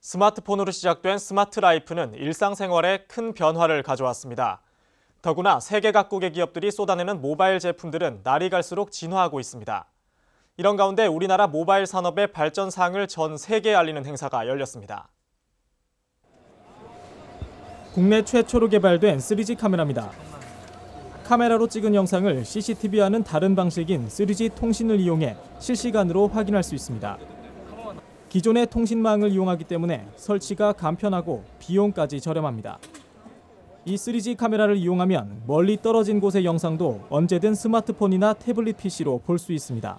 스마트폰으로 시작된 스마트 라이프는 일상생활에 큰 변화를 가져왔습니다. 더구나 세계 각국의 기업들이 쏟아내는 모바일 제품들은 날이 갈수록 진화하고 있습니다. 이런 가운데 우리나라 모바일 산업의 발전 사항을 전 세계에 알리는 행사가 열렸습니다. 국내 최초로 개발된 3G 카메라입니다. 카메라로 찍은 영상을 CCTV와는 다른 방식인 3G 통신을 이용해 실시간으로 확인할 수 있습니다. 기존의 통신망을 이용하기 때문에 설치가 간편하고 비용까지 저렴합니다. 이 3G 카메라를 이용하면 멀리 떨어진 곳의 영상도 언제든 스마트폰이나 태블릿 PC로 볼 수 있습니다.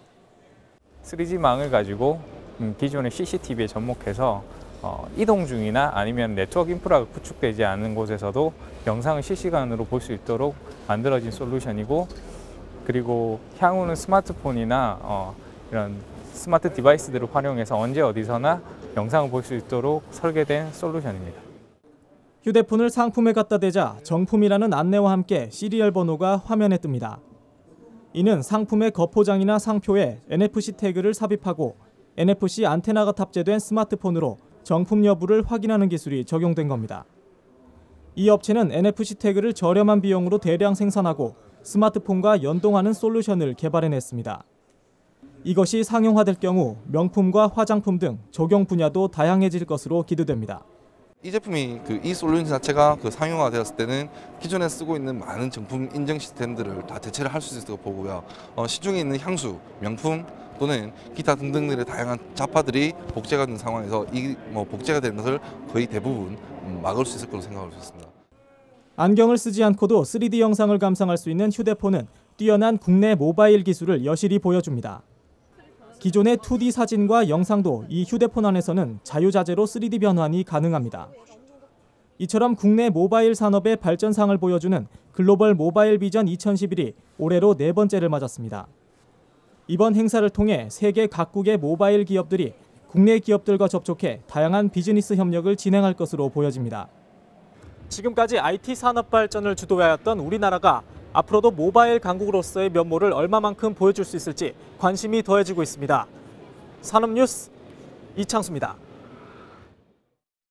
3G망을 가지고 기존의 CCTV에 접목해서 이동 중이나 아니면 네트워크 인프라가 구축되지 않은 곳에서도 영상을 실시간으로 볼 수 있도록 만들어진 솔루션이고, 그리고 향후는 스마트폰이나 이런 스마트 디바이스들을 활용해서 언제 어디서나 영상을 볼 수 있도록 설계된 솔루션입니다. 휴대폰을 상품에 갖다 대자 정품이라는 안내와 함께 시리얼 번호가 화면에 뜹니다. 이는 상품의 겉포장이나 상표에 NFC 태그를 삽입하고 NFC 안테나가 탑재된 스마트폰으로 정품 여부를 확인하는 기술이 적용된 겁니다. 이 업체는 NFC 태그를 저렴한 비용으로 대량 생산하고 스마트폰과 연동하는 솔루션을 개발해냈습니다. 이것이 상용화될 경우 명품과 화장품 등 적용 분야도 다양해질 것으로 기대됩니다. 이 제품이 이 솔루션 자체가 상용화되었을 때는 기존에 쓰고 있는 많은 정품 인증 시스템들을 다 대체를 할 수 있을 거라고 보고요. 시중에 있는 향수, 명품 또는 기타 등등들의 다양한 잡화들이 복제가 된 상황에서 복제가 되는 것을 거의 대부분 막을 수 있을 거라고 생각할 수 있습니다. 안경을 쓰지 않고도 3D 영상을 감상할 수 있는 휴대폰은 뛰어난 국내 모바일 기술을 여실히 보여줍니다. 기존의 2D 사진과 영상도 이 휴대폰 안에서는 자유자재로 3D 변환이 가능합니다. 이처럼 국내 모바일 산업의 발전상을 보여주는 글로벌 모바일 비전 2011이 올해로 4번째를 맞았습니다. 이번 행사를 통해 세계 각국의 모바일 기업들이 국내 기업들과 접촉해 다양한 비즈니스 협력을 진행할 것으로 보여집니다. 지금까지 IT 산업 발전을 주도해왔던 우리나라가 앞으로도 모바일 강국으로서의 면모를 얼마만큼 보여줄 수 있을지 관심이 더해지고 있습니다. 산업뉴스 이창수입니다.